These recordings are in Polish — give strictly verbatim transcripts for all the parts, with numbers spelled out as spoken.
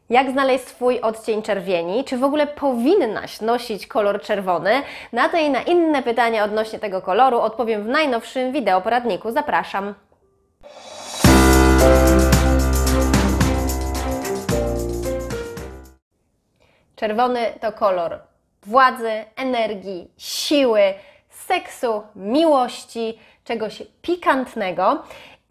Jak znaleźć swój odcień czerwieni? Czy w ogóle powinnaś nosić kolor czerwony? Na to i na inne pytania odnośnie tego koloru odpowiem w najnowszym wideoporadniku. Zapraszam! Czerwony to kolor władzy, energii, siły, seksu, miłości, czegoś pikantnego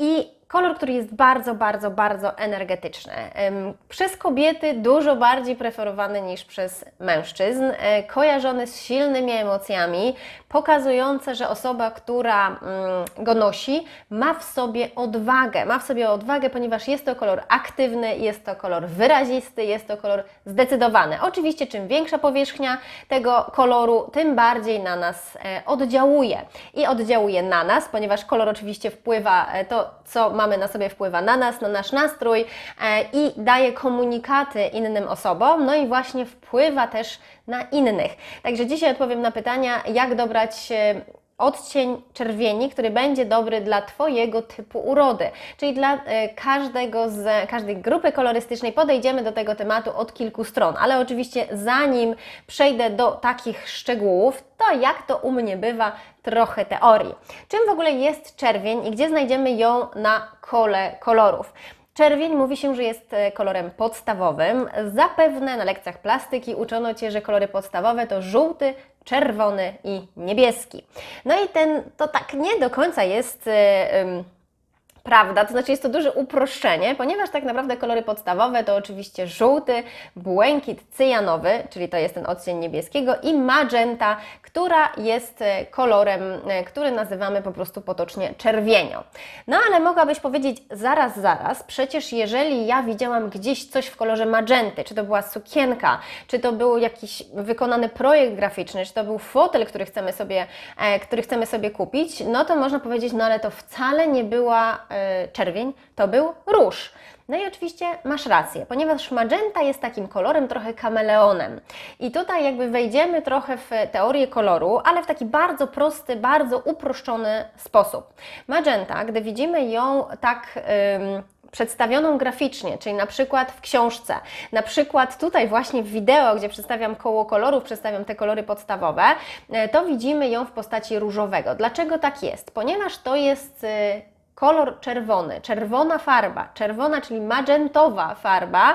i kolor, który jest bardzo, bardzo, bardzo energetyczny. Przez kobiety dużo bardziej preferowany niż przez mężczyzn, kojarzony z silnymi emocjami, pokazujące, że osoba, która go nosi, ma w sobie odwagę. Ma w sobie odwagę, ponieważ jest to kolor aktywny, jest to kolor wyrazisty, jest to kolor zdecydowany. Oczywiście czym większa powierzchnia tego koloru, tym bardziej na nas oddziałuje. I oddziałuje na nas, ponieważ kolor oczywiście wpływa, to co mamy na sobie wpływa na nas, na nasz nastrój i daje komunikaty innym osobom, no i właśnie wpływa też na innych. Także dzisiaj odpowiem na pytania, jak dobrać odcień czerwieni, który będzie dobry dla Twojego typu urody, czyli dla każdego z każdej grupy kolorystycznej. Podejdziemy do tego tematu od kilku stron, ale oczywiście zanim przejdę do takich szczegółów, to jak to u mnie bywa, trochę teorii. Czym w ogóle jest czerwień i gdzie znajdziemy ją na kole kolorów? Czerwień mówi się, że jest kolorem podstawowym. Zapewne na lekcjach plastyki uczono Cię, że kolory podstawowe to żółty, czerwony i niebieski. No i ten, to tak nie do końca jest Yy, prawda, to znaczy jest to duże uproszczenie, ponieważ tak naprawdę kolory podstawowe to oczywiście żółty, błękit cyjanowy, czyli to jest ten odcień niebieskiego, i magenta, która jest kolorem, który nazywamy po prostu potocznie czerwienią. No ale mogłabyś powiedzieć, zaraz, zaraz, przecież jeżeli ja widziałam gdzieś coś w kolorze magenty, czy to była sukienka, czy to był jakiś wykonany projekt graficzny, czy to był fotel, który chcemy sobie, który chcemy sobie kupić, no to można powiedzieć, no ale to wcale nie była czerwień, to był róż. No i oczywiście masz rację, ponieważ magenta jest takim kolorem trochę kameleonem. I tutaj jakby wejdziemy trochę w teorię koloru, ale w taki bardzo prosty, bardzo uproszczony sposób. Magenta, gdy widzimy ją tak ym, przedstawioną graficznie, czyli na przykład w książce, na przykład tutaj właśnie w wideo, gdzie przedstawiam koło kolorów, przedstawiam te kolory podstawowe, to widzimy ją w postaci różowego. Dlaczego tak jest? Ponieważ to jest kolor czerwony, czerwona farba, czerwona, czyli magentowa farba.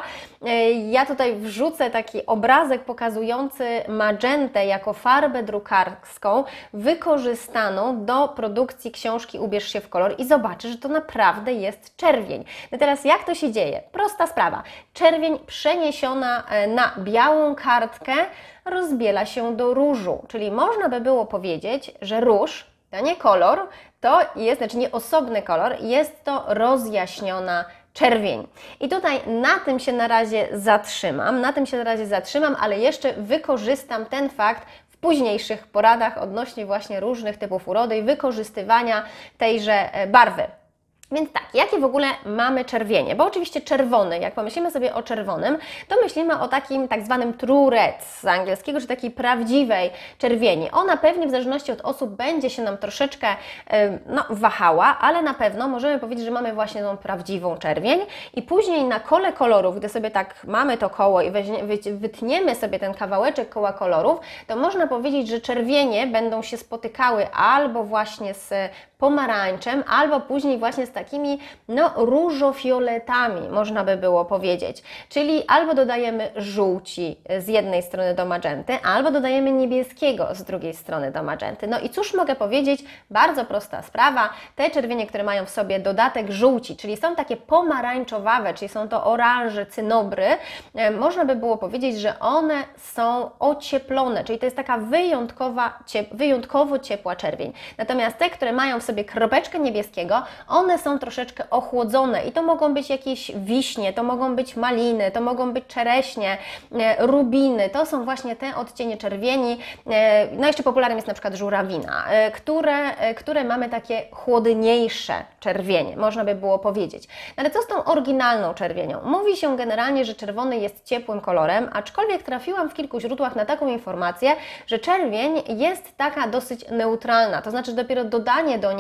Ja tutaj wrzucę taki obrazek pokazujący magentę jako farbę drukarską wykorzystaną do produkcji książki Ubierz się w kolor i zobaczysz, że to naprawdę jest czerwień. No teraz jak to się dzieje? Prosta sprawa. Czerwień przeniesiona na białą kartkę rozbiela się do różu, czyli można by było powiedzieć, że róż to nie kolor, to jest, znaczy nie osobny kolor, jest to rozjaśniona czerwień. I tutaj na tym się na razie zatrzymam, na tym się na razie zatrzymam, ale jeszcze wykorzystam ten fakt w późniejszych poradach odnośnie właśnie różnych typów urody i wykorzystywania tejże barwy. Więc tak, jakie w ogóle mamy czerwienie? Bo oczywiście czerwony, jak pomyślimy sobie o czerwonym, to myślimy o takim tak zwanym true red z angielskiego, czy takiej prawdziwej czerwieni. Ona pewnie w zależności od osób będzie się nam troszeczkę no, wahała, ale na pewno możemy powiedzieć, że mamy właśnie tą prawdziwą czerwień i później na kole kolorów, gdy sobie tak mamy to koło i weźmie, wytniemy sobie ten kawałeczek koła kolorów, to można powiedzieć, że czerwienie będą się spotykały albo właśnie z pomarańczem, albo później właśnie z takimi no, różofioletami, można by było powiedzieć. Czyli albo dodajemy żółci z jednej strony do magenty, albo dodajemy niebieskiego z drugiej strony do magenty. No i cóż mogę powiedzieć? Bardzo prosta sprawa. Te czerwienie, które mają w sobie dodatek żółci, czyli są takie pomarańczowawe, czyli są to oranże, cynobry, można by było powiedzieć, że one są ocieplone, czyli to jest taka wyjątkowa, ciep wyjątkowo ciepła czerwień. Natomiast te, które mają w sobie kropeczkę niebieskiego, one są troszeczkę ochłodzone i to mogą być jakieś wiśnie, to mogą być maliny, to mogą być czereśnie, rubiny, to są właśnie te odcienie czerwieni. No jeszcze popularnym jest na przykład żurawina, które, które mamy takie chłodniejsze czerwienie, można by było powiedzieć. Ale co z tą oryginalną czerwienią? Mówi się generalnie, że czerwony jest ciepłym kolorem, aczkolwiek trafiłam w kilku źródłach na taką informację, że czerwień jest taka dosyć neutralna, to znaczy dopiero dodanie do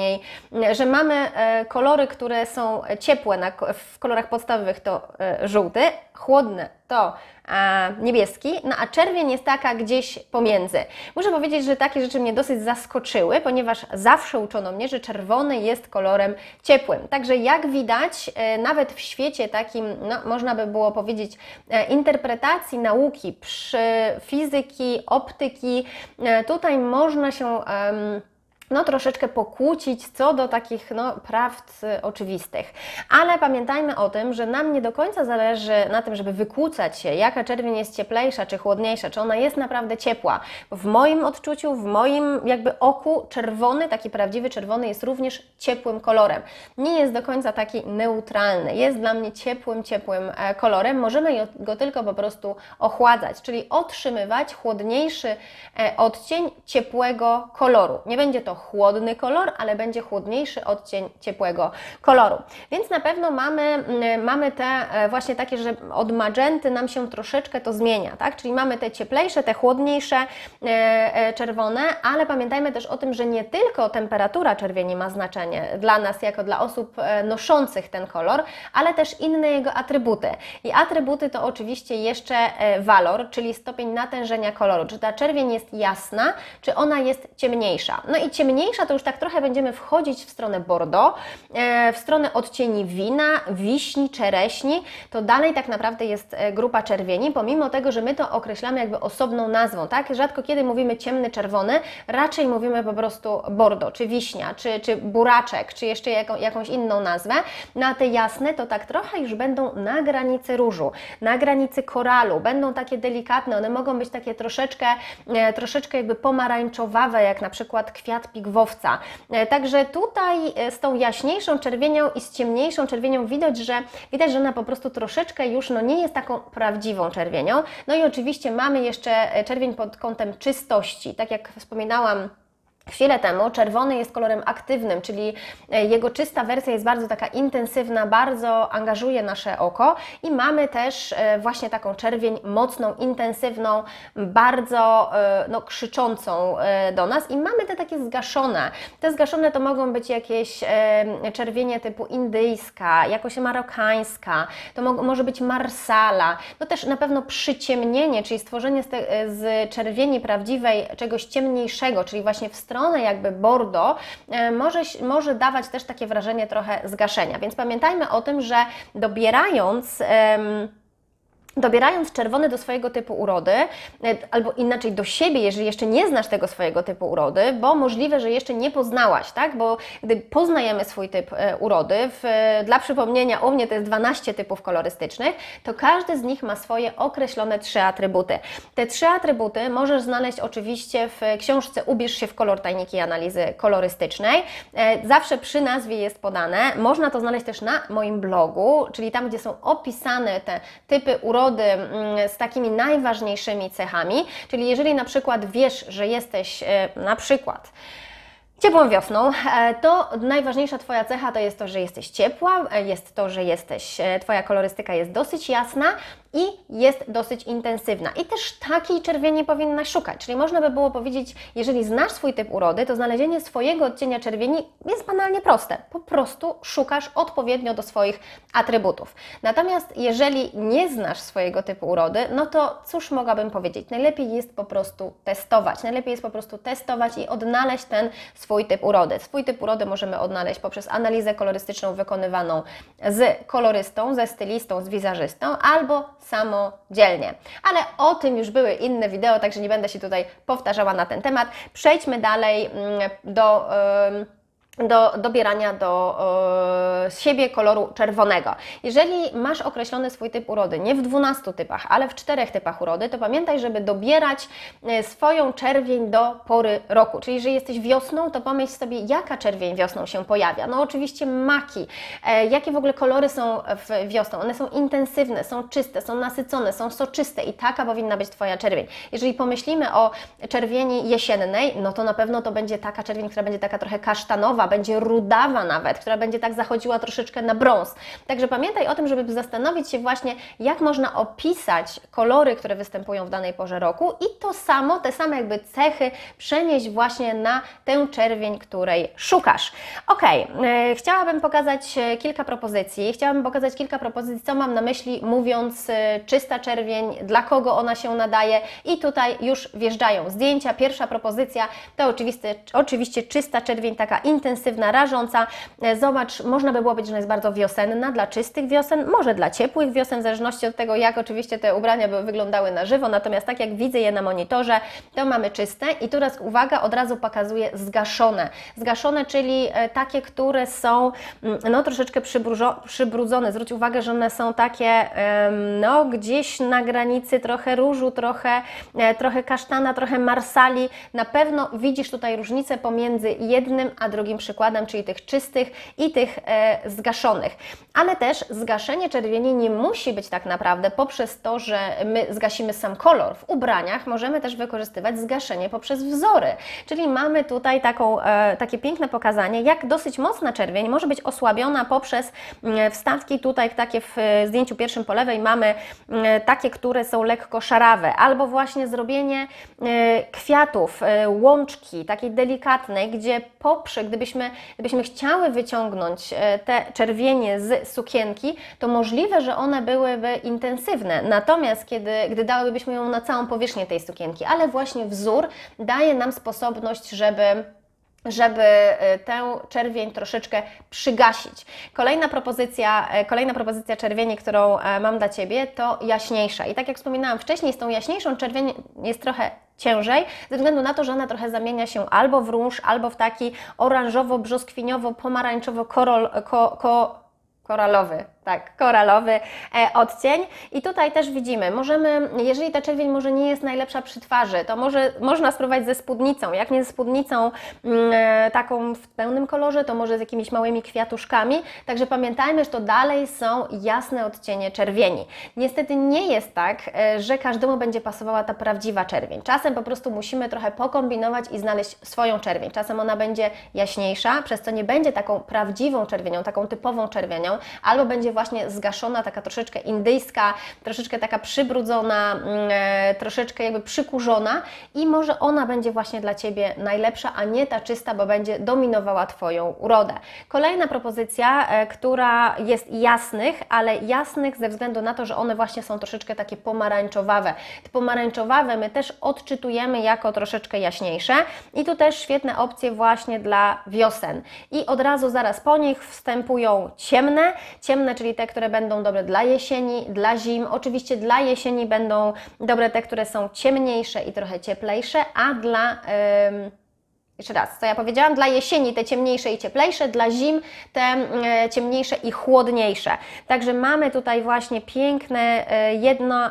brązowa, będzie rudawa nawet, która będzie tak zachodziła troszeczkę na brąz. Także pamiętaj o tym, żeby zastanowić się właśnie, jak można opisać kolory, które występują w danej porze roku i to samo, te same jakby cechy przenieść właśnie na tę czerwień, której szukasz. Ok, e, chciałabym pokazać kilka propozycji, chciałabym pokazać kilka propozycji, co mam na myśli mówiąc e, czysta czerwień, dla kogo ona się nadaje i tutaj już wjeżdżają zdjęcia. Pierwsza propozycja to oczywiście, oczywiście czysta czerwień, taka intensywna, rażąca. E, zobacz, można by było powiedzieć, że jest bardzo wiosenna, dla czystych wiosen, może dla ciepłych wiosen, w zależności od tego, jak oczywiście te ubrania by wyglądały na żywo, natomiast tak jak widzę je na monitorze, to mamy czyste i teraz uwaga, od razu pokazuję zgaszone. Zgaszone, czyli takie, które są no troszeczkę przybrudzone. Zwróć uwagę, że one są takie no gdzieś na granicy trochę różu, trochę, trochę kasztana, trochę marsali. Na pewno widzisz tutaj różnicę pomiędzy jednym a drugim przykładem, czyli tych czystych i tych e, zgaszonych. Ale też zgaszenie czerwieni nie musi być tak naprawdę poprzez to, że my zgasimy sam kolor. W ubraniach możemy też wykorzystywać zgaszenie poprzez wzory. Czyli mamy tutaj taką, e, takie piękne pokazanie, jak dosyć mocna czerwień może być osłabiona poprzez e, wstawki. Tutaj takie w e, zdjęciu pierwszym po lewej mamy e, takie, które są lekko szarawe, albo właśnie zrobienie e, kwiatów, e, łączki, takiej delikatnej, gdzie poprze, gdybyśmy, gdybyśmy chciały wyciągnąć e, te czerwienie z sukienki, to możliwe, że one byłyby intensywne. Natomiast kiedy, gdy dałybyśmy ją na całą powierzchnię tej sukienki, ale właśnie wzór daje nam sposobność, żeby żeby tę czerwień troszeczkę przygasić. Kolejna propozycja, kolejna propozycja czerwieni, którą mam dla Ciebie, to jaśniejsza. I tak jak wspominałam wcześniej, z tą jaśniejszą czerwień jest trochę ciężej, ze względu na to, że ona trochę zamienia się albo w róż, albo w taki oranżowo-brzoskwiniowo-pomarańczowo-korol, ko, ko, koralowy, tak, koralowy e, odcień. I tutaj też widzimy, możemy, jeżeli ta czerwień może nie jest najlepsza przy twarzy, to może, można spróbować ze spódnicą. Jak nie ze spódnicą e, taką w pełnym kolorze, to może z jakimiś małymi kwiatuszkami. Także pamiętajmy, że to dalej są jasne odcienie czerwieni. Niestety nie jest tak, e, że każdemu będzie pasowała ta prawdziwa czerwień. Czasem po prostu musimy trochę pokombinować i znaleźć swoją czerwień. Czasem ona będzie jaśniejsza, przez co nie będzie taką prawdziwą czerwienią, taką typową czerwienią, albo będzie właśnie zgaszona, taka troszeczkę indyjska, troszeczkę taka przybrudzona, e, troszeczkę jakby przykurzona i może ona będzie właśnie dla Ciebie najlepsza, a nie ta czysta, bo będzie dominowała Twoją urodę. Kolejna propozycja, e, która jest jasnych, ale jasnych ze względu na to, że one właśnie są troszeczkę takie pomarańczowawe. Te pomarańczowawe my też odczytujemy jako troszeczkę jaśniejsze i tu też świetne opcje właśnie dla wiosen. I od razu zaraz po nich wstępują ciemne, ciemne, czyli te, które będą dobre dla jesieni, dla zim. Oczywiście dla jesieni będą dobre te, które są ciemniejsze i trochę cieplejsze, a dla... Yy, Jeszcze raz, co ja powiedziałam? Dla jesieni te ciemniejsze i cieplejsze, dla zim te e, ciemniejsze i chłodniejsze. Także mamy tutaj właśnie piękny e, jedno, e,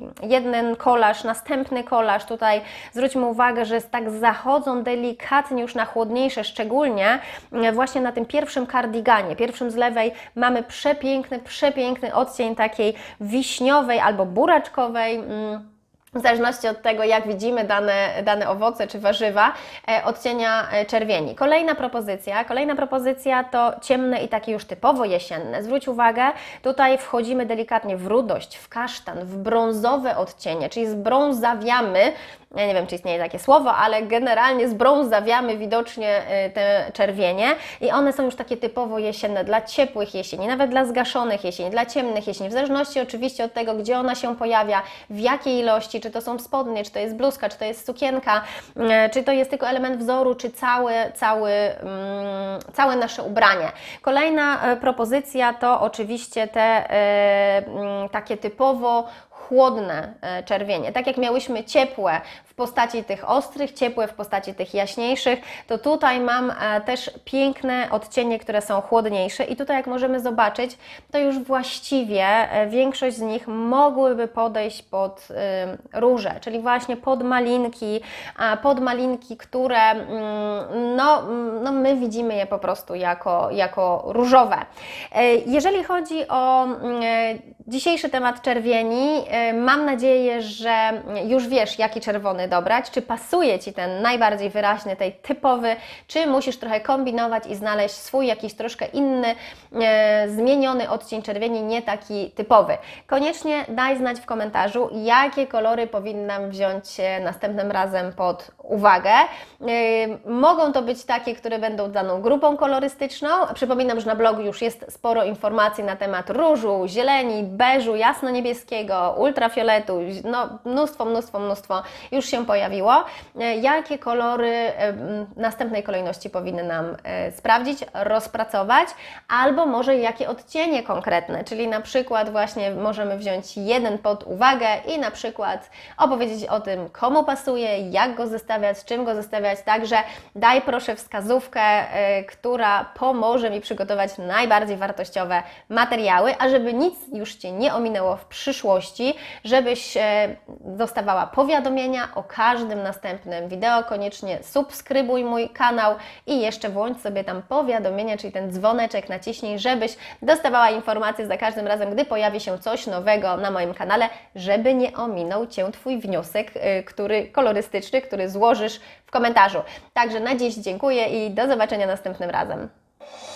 jeden kolaż, następny kolaż. Tutaj zwróćmy uwagę, że tak zachodzą delikatnie już na chłodniejsze, szczególnie e, właśnie na tym pierwszym kardiganie. Pierwszym z lewej mamy przepiękny, przepiękny odcień takiej wiśniowej albo buraczkowej. Mm, w zależności od tego, jak widzimy dane, dane owoce czy warzywa, e, odcienia czerwieni. Kolejna propozycja, kolejna propozycja to ciemne i takie już typowo jesienne. Zwróć uwagę, tutaj wchodzimy delikatnie w rudość, w kasztan, w brązowe odcienie, czyli zbrązawiamy, ja nie wiem, czy istnieje takie słowo, ale generalnie zbrązawiamy widocznie te czerwienie i one są już takie typowo jesienne, dla ciepłych jesieni, nawet dla zgaszonych jesieni, dla ciemnych jesieni, w zależności oczywiście od tego, gdzie ona się pojawia, w jakiej ilości, czy to są spodnie, czy to jest bluzka, czy to jest sukienka, czy to jest tylko element wzoru, czy cały, cały, um, całe nasze ubranie. Kolejna propozycja to oczywiście te e, takie typowo chłodne czerwienie. Tak jak miałyśmy ciepłe w postaci tych ostrych, ciepłe w postaci tych jaśniejszych, to tutaj mam też piękne odcienie, które są chłodniejsze i tutaj jak możemy zobaczyć, to już właściwie większość z nich mogłyby podejść pod róże, czyli właśnie pod malinki, pod malinki, które no, no my widzimy je po prostu jako, jako różowe. Jeżeli chodzi o Dzisiejszy temat czerwieni. Mam nadzieję, że już wiesz, jaki czerwony dobrać, czy pasuje Ci ten najbardziej wyraźny, tej typowy, czy musisz trochę kombinować i znaleźć swój jakiś troszkę inny, e, zmieniony odcień czerwieni, nie taki typowy. Koniecznie daj znać w komentarzu, jakie kolory powinnam wziąć następnym razem pod uwagę. E, mogą to być takie, które będą daną grupą kolorystyczną. Przypominam, że na blogu już jest sporo informacji na temat różu, zieleni, beżu, jasno-niebieskiego, ultrafioletu, no mnóstwo, mnóstwo, mnóstwo już się pojawiło. Jakie kolory w następnej kolejności powinny nam sprawdzić, rozpracować, albo może jakie odcienie konkretne, czyli na przykład właśnie możemy wziąć jeden pod uwagę i na przykład opowiedzieć o tym, komu pasuje, jak go zestawiać, z czym go zestawiać, także daj proszę wskazówkę, która pomoże mi przygotować najbardziej wartościowe materiały, a żeby nic już Cię nie ominęło w przyszłości, żebyś dostawała powiadomienia o każdym następnym wideo. Koniecznie subskrybuj mój kanał i jeszcze włącz sobie tam powiadomienia, czyli ten dzwoneczek naciśnij, żebyś dostawała informacje za każdym razem, gdy pojawi się coś nowego na moim kanale, żeby nie ominął Cię Twój wniosek, który kolorystyczny, który złożysz w komentarzu. Także na dziś dziękuję i do zobaczenia następnym razem.